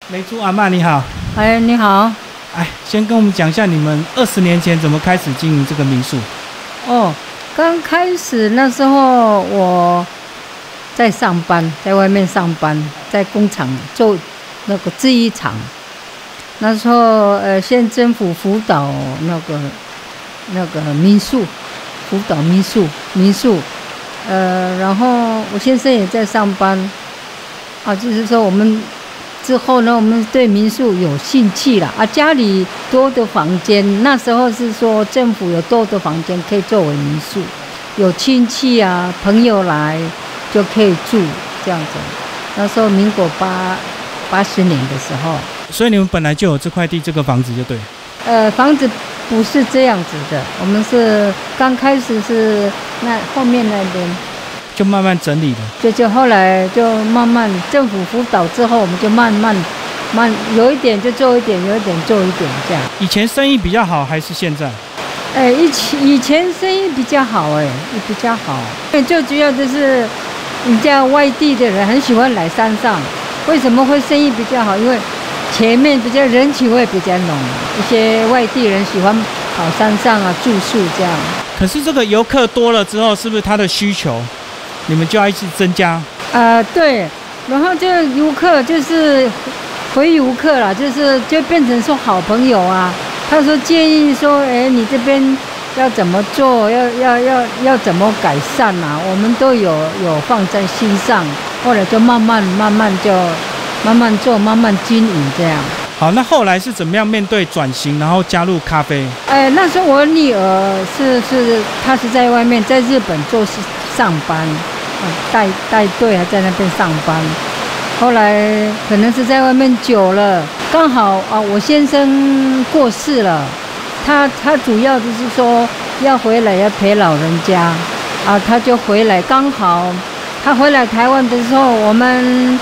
梅珠阿嬷你好， 哎，你好。 哎，先跟我们讲一下你们20年前怎么开始经营这个民宿？ 哦，刚开始那时候我在上班，在外面上班，在工厂做那个制衣厂。那时候县政府辅导那个民宿，辅导民宿，然后我先生也在上班，啊，就是说我们。之后呢，我们对民宿有兴趣了啊，家里多的房间，那时候是说政府有多的房间可以作为民宿，有亲戚啊朋友来就可以住这样子。那时候民国80年的时候， 所以你们本来就有这块地这个房子就对。 房子不是这样子的，我们是刚开始是那后面那边。 就慢慢整理了， 就后来就慢慢政府辅导之后，我们就慢有一点就做一点，有一点做一点这样。 以前生意比较好还是现在？ 以前生意比较好，比较好。最主要就是人家外地的人很喜欢来山上，为什么会生意比较好？因为前面比较人情味比较浓，一些外地人喜欢跑山上啊住宿这样。 可是这个游客多了之后，是不是他的需求？你们就要一直增加， 对，然后就游客就是回游客啦，就变成说好朋友啊。他说建议说，你这边要怎么做，要怎么改善啊，我们都有放在心上。后来就慢慢做，慢慢经营这样。 好，那后来是怎么样面对转型，然后加入咖啡？ 那时候我女儿她是在外面，在日本做上班。带队还在那边上班，后来可能是在外面久了，刚好啊，我先生过世了，他主要就是说要回来要陪老人家，啊，他就回来，刚好他回来台湾的时候，我们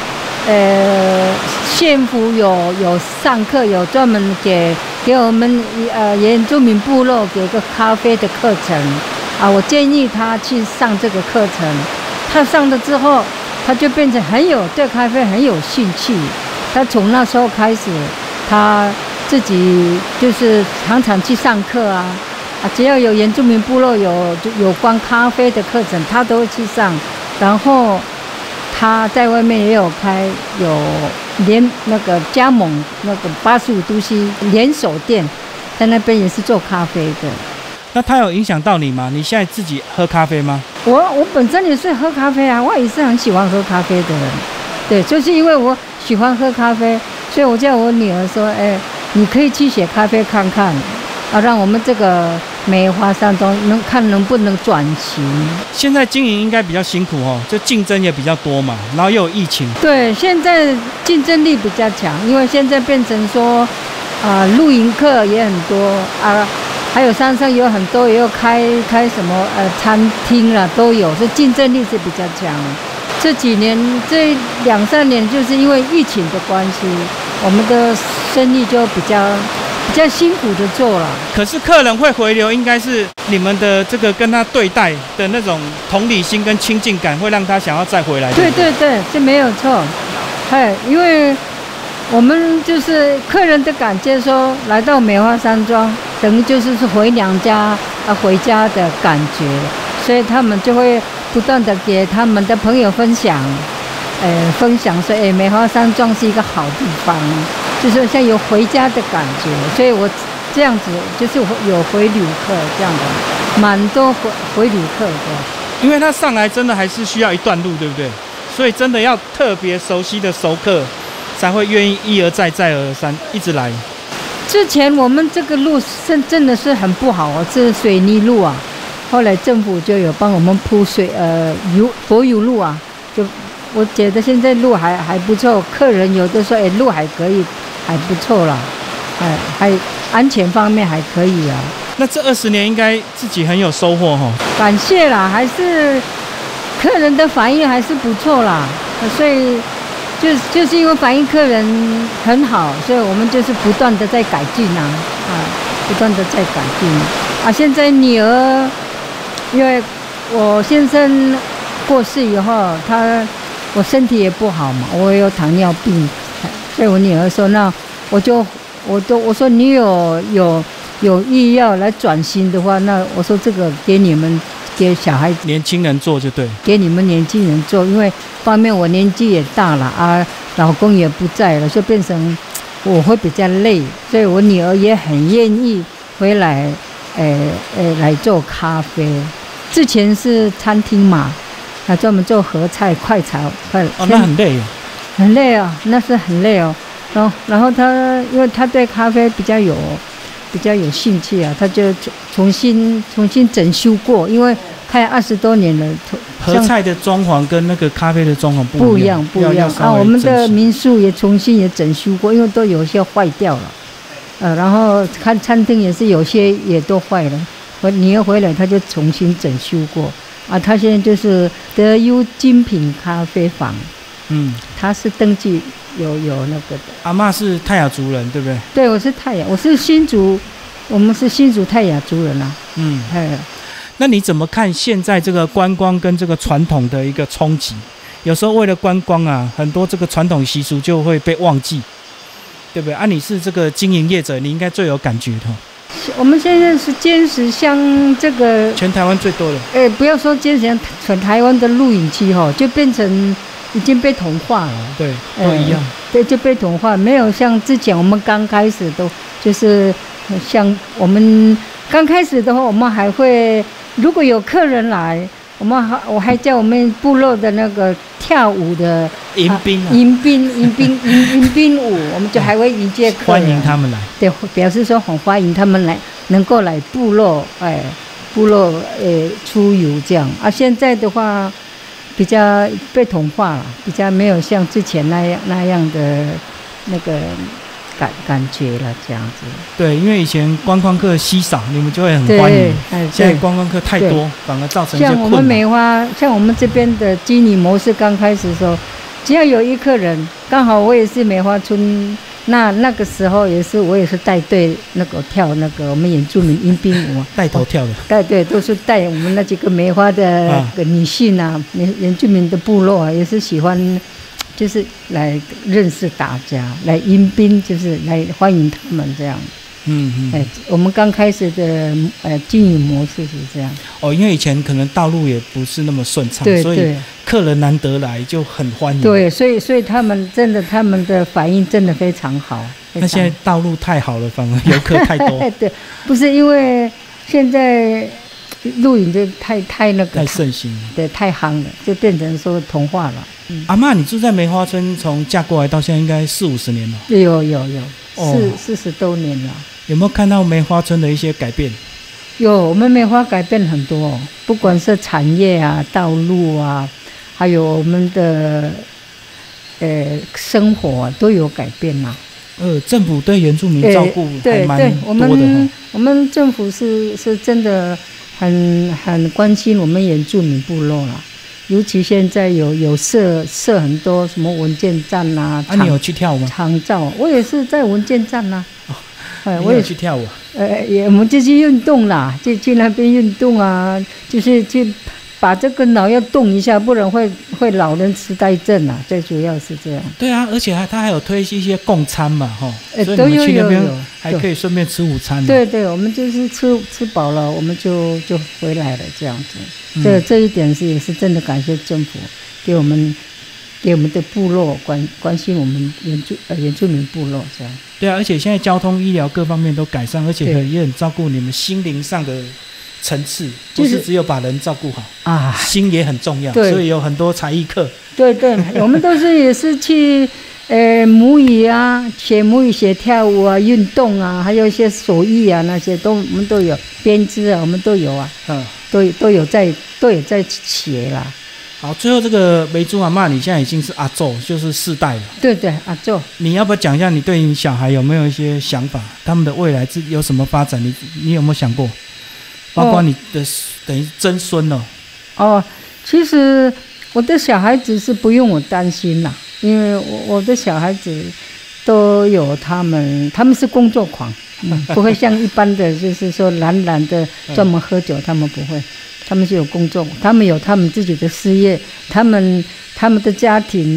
县府有上课，有专门给我们原住民部落给个咖啡的课程，啊，我建议他去上这个课程。他上了之后，他就变成对咖啡很有興趣。他從那時候開始，他自己就是常常去上課啊，只要有原住民部落有關咖啡的課程，他都會去上。然後他在外面也有那個加盟那個85都市連鎖店，在那邊也是做咖啡的。 那它有影響到你嗎？你現在自己喝咖啡嗎？ 我本身也是喝咖啡啊，我也是很喜欢喝咖啡的人。对，就是因为我喜欢喝咖啡，所以我叫我女儿说，你可以去学咖啡看看，啊，让我们这个梅花山庄能不能转型。 现在经营应该比较辛苦哦，就竞争也比较多嘛，然后又有疫情。 对，现在竞争力比较强，因为现在变成说，露营客也很多啊。还有山上有很多，也有开什么餐厅啦，都有，所以竞争力是比较强。这几年这2-3年，就是因为疫情的关系，我们的生意就比较辛苦的做了。 可是客人会回流，应该是你们的这个跟他对待的那种同理心跟亲近感，会让他想要再回来。 对，这没有错。因为我们就是客人的感觉说，来到梅花山庄，等于就是回娘家回家的感觉，所以他们就会不断的给他们的朋友分享说，梅花山庄是一个好地方，就是像有回家的感觉，所以我这样子就是有回旅客这样的，蛮多回旅客的。 因为他上来真的还是需要一段路，对不对？所以真的要特别熟悉的熟客，才会愿意一而再再而三一直来。 之前我们这个路真的是很不好啊，是水泥路啊。后来政府就有帮我们铺柏油路啊，就我觉得现在路还不错，客人有的说路还可以，还不错啦，还安全方面还可以啊。 那这20年应该自己很有收获哦。 感谢啦，还是客人的反应还是不错啦，所以。就是因为反映客人很好，所以我们就是不断的在改进不断的在改进啊。现在女儿，因为我先生过世以后，我身体也不好嘛，我也有糖尿病， 所以我女儿说，那我说你有意要来转型的话，那我说这个给小孩子年轻人做就对， 给你们年轻人做，因为方面我年纪也大了啊，老公也不在了，就变成我会比较累，所以我女儿也很愿意回来，来做咖啡。之前是餐厅嘛，专门做合菜、快炒， 哦，那很累， 很累啊，那是很累哦。然后他因为他对咖啡比较有兴趣啊，他就重新整修过，因为开20多年了。 合菜的装潢跟那个咖啡的装潢不一样啊。我们的民宿也重新整修过，因为都有些坏掉了，然后看餐厅也是有些也都坏了。我女儿回来，他就重新整修过啊。他现在就是德优精品咖啡坊，他是登记有那个的。 阿嬷是泰雅族人，对不对？ 对，我是泰雅，我是新竹，我们是新竹泰雅族人啊。 那你怎么看现在这个观光跟这个传统的一个冲击？有时候为了观光啊，很多这个传统习俗就会被忘记，对不对？啊，你是这个经营业者，你应该最有感觉的。 我们现在是尖石乡这个全台湾最多的。 不要说尖石乡，全台湾的露营区就变成已经被同化了。 对，都一样。 对，就被同化，没有像之前我们刚开始都就是像我们刚开始的话，我们还会如果有客人来，我还叫我们部落的那个跳舞的迎宾舞，我们就还会迎接客人， 欢迎他们来。 对，表示说很欢迎他们来，能够来部落出游这样啊。现在的话比较被同化了，比较没有像之前那样的那个感觉了，这样子。 对，因为以前观光客稀少，你们就会很欢迎。现在观光客太多，反而造成一些困扰。 像我们梅花，像我们这边的经理模式刚开始的时候，只要有一客人，刚好我也是梅花村，那个时候我也是带队那个跳那个我们原住民迎宾舞， 带头跳的。 对，都是带我们那几个梅花的女性啊，原住民的部落啊，也是喜欢。就是来认识大家，来迎宾，就是来欢迎他们这样。我们刚开始的经营模式是这样。 因为以前可能道路也不是那么顺畅，所以客人难得来就很欢迎。 对，所以他们的反应真的非常好。 那现在道路太好了，反而游客太多。 对，不是因为现在露营就太那个太盛行了， 对，太夯了，就变成说同化了。 阿嬷，你住在梅花村，从嫁过来到现在应该40-50年了。 有，40多年了。 有没有看到梅花村的一些改变？ 有，我们梅花改变很多，不管是产业啊、道路啊，还有我们的生活啊，都有改变啦。 政府对原住民照顾还蛮多的。 我们政府是真的很关心我们原住民部落啦。尤其现在有设很多什么文件站啊， 你有去跳吗？ 长照，我也是在文件站啊。 我也去跳舞。 我们就去运动啦，就去那边运动啊，就是去把这个脑要动一下，不然会老人痴呆症啊。最主要是这样。对啊，而且他还有推一些共餐嘛，所以都你们去那边还可以顺便吃午餐。 对，我们就是吃饱了，我们就回来了这样子。这一点也是真的感谢政府给我们的部落关心我们原住民部落这样。 对啊，而且现在交通、医疗各方面都改善，而且也很照顾你们心灵上的层次，不是只有把人照顾好啊，心也很重要。所以有很多才艺课。对， 我们都是也是去母语啊，学母语、学跳舞啊、运动啊，还有一些手艺啊，那些我们都有，编织啊，我们都有啊，都有在学啦。 好，最后这个梅珠阿嬷，你现在已经是阿祖，就是4代了。 对，阿祖。你要不要讲一下你对你小孩有没有一些想法？他们的未来有什么发展？你有没有想过？包括你的等于曾孙了。 其实我的小孩子是不用我担心啦，因为我的小孩子都有他们是工作狂，不会像一般的就是说懒的专门喝酒，他们不会。他们是有工作，他们有他们自己的事业，他们的家庭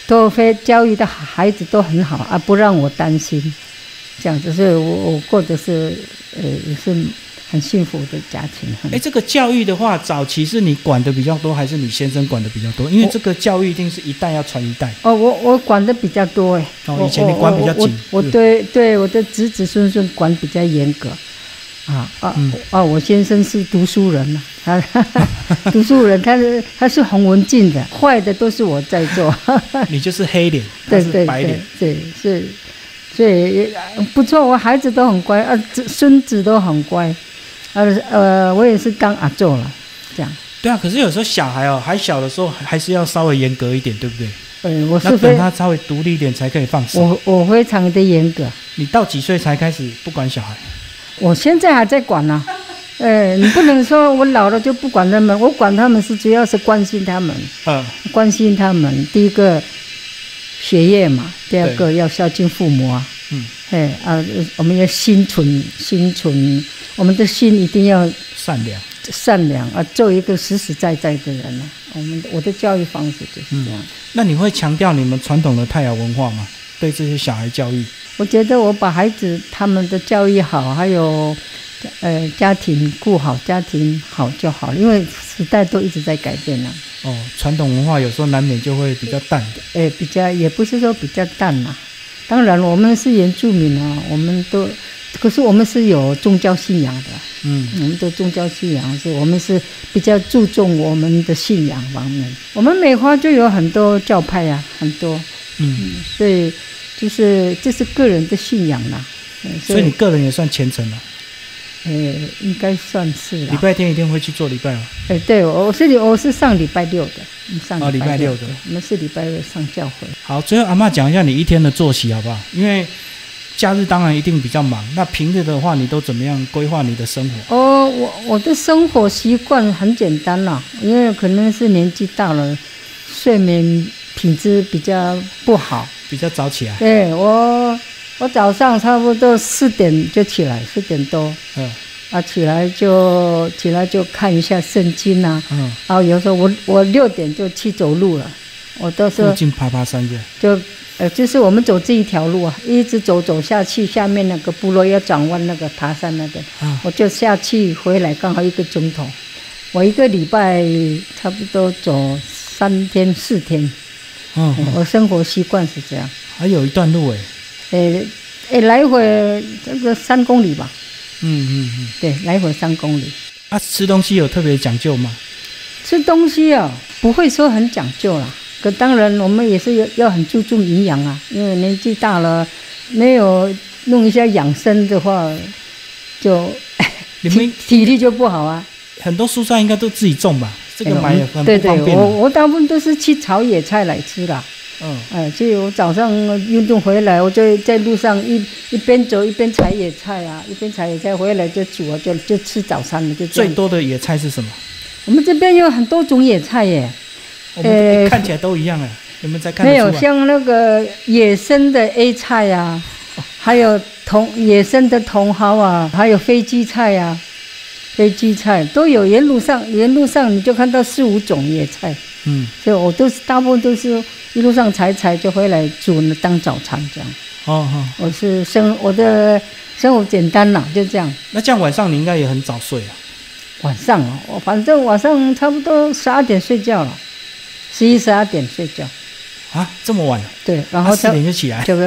都会教育的孩子都很好啊，不让我担心，这样子，所以我过的是也是很幸福的家庭。 这个教育的话，早期是你管的比较多，还是你先生管的比较多？因为这个教育一定是一代要传一代。 我管的比较多以前你管比较紧。 我对我的子子孙孙管比较严格。我先生是读书人嘛，读书人，他是红文静的，坏的都是我在做。 你就是黑脸，他是白脸， 对，所以不错，我孩子都很乖啊，孙子都很乖，我也是当阿祖了，这样。 对啊，可是有时候小孩还小的时候，还是要稍微严格一点，对不对？ 我是那等他稍微独立一点才可以放手。 我非常的严格。 你到几岁才开始不管小孩？ 我现在还在管呢。你不能说我老了就不管他们，我管他们是主要是关心他们。关心他们，第一个学业嘛，第二个要孝敬父母啊。我们要心存，我们的心一定要善良啊，做一个实实在在的人啊。我的教育方式就是这样。 那你会强调你们传统的泰雅文化吗？对这些小孩教育？ 我觉得我把孩子他们的教育好，还有家庭顾好，家庭好就好了，因为时代都一直在改变了。 传统文化有时候难免就会比较淡的。 比较也不是说比较淡啦。当然我们是原住民啊，可是我们是有宗教信仰的。我们的宗教信仰我们是比较注重我们的信仰方面。我们美花就有很多教派啊，很多。所以这是个人的信仰啦。 所以你个人也算虔诚了。 应该算是啦。 礼拜天一定会去做礼拜吗？ 对，我是上礼拜六的。 礼拜六的。 我们是礼拜六上教会。 好，最后阿嬷讲一下你一天的作息好不好？因为假日当然一定比较忙，那平日的话你都怎么样规划你的生活？ 我的生活习惯很简单啦，因为可能是年纪大了，睡眠品质比较不好， 比较早起来。 对，我早上差不多4点就起来，4点多。起来就看一下圣经啊。然后有时候我6点就去走路了，我都是附近爬山就是我们走这一条路啊，一直走下去，下面那个部落要转弯那个爬山那边，我就下去回来刚好1个钟头。我1个礼拜差不多走3天4天。我生活习惯是这样。 还有一段路来回这个3公里吧。对，来回3公里。 吃东西有特别讲究吗？ 吃东西不会说很讲究啦。可当然我们也是要很注重营养啊，因为年纪大了，没有弄一下养生的话，就体力就不好啊。 很多蔬菜应该都自己种吧？这个买也很不方便。 我大部分都是去炒野菜来吃啦。所以我早上运动回来，我就在路上一边走一边采野菜啊，一边采野菜回来就煮啊，就吃早餐了。就最多的野菜是什么？ 我们这边有很多种野菜耶。 看起来都一样啊，有没有在看得出来？ 没有，像那个野生的 A 菜啊，还有野生的茼蒿啊，还有飞机菜啊，飞机菜都有。沿路上你就看到4、5种野菜。所以我大部分都是一路上采就回来煮了当早餐这样。我的生活简单啦，就这样。 那这样晚上你应该也很早睡啊？ 晚上我反正晚上差不多12点睡觉了，11、12点睡觉。 这么晚？对， 然后 4点就起来。 就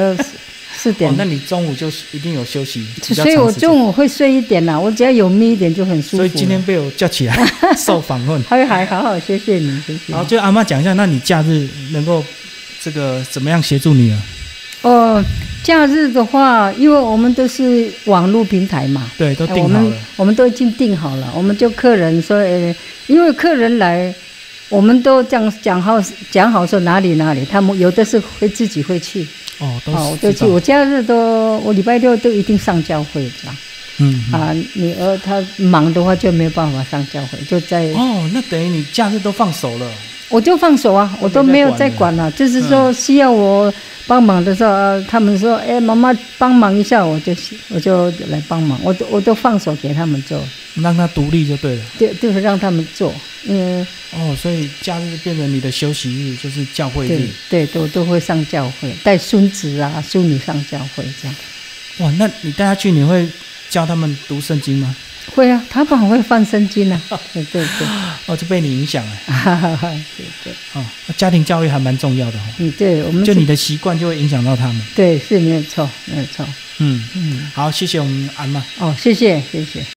4点。 那你中午就一定有休息？ 所以我中午会睡一点啦，我只要有眯一点就很舒服。 所以今天被我叫起来受访问。 还好，谢谢你，谢谢。 好，就阿嬷讲一下，那你假日能够这个怎么样协助女儿？ 假日的话，因为我们都是网络平台嘛， 对，都订好了， 我们都已经订好了。我们就客人说，因为客人来，我们都这样讲好说哪里，他们有的是自己会去。都去。我假日我礼拜六都一定上教会这样。女儿她忙的话就没有办法上教会，就在。 那等于你假日都放手了。 我就放手啊，我都没有再管了。就是说需要我帮忙的时候，他们说：“哎，妈妈帮忙一下。”我就来帮忙，我都放手给他们做， 让他独立就对了。 就是让他们做， 所以假日变成你的休息日，就是教会日。 对，都会上教会，带孙子啊、孙女上教会这样。 哇，那你带他去，你会教他们读圣经吗？ 会啊，他们很会翻圣经啊。对。 就被你影响了。 对。 家庭教育还蛮重要的对，我们就你的习惯就会影响到他们。 对，是没有错。 好，谢谢我们安妈。 谢谢。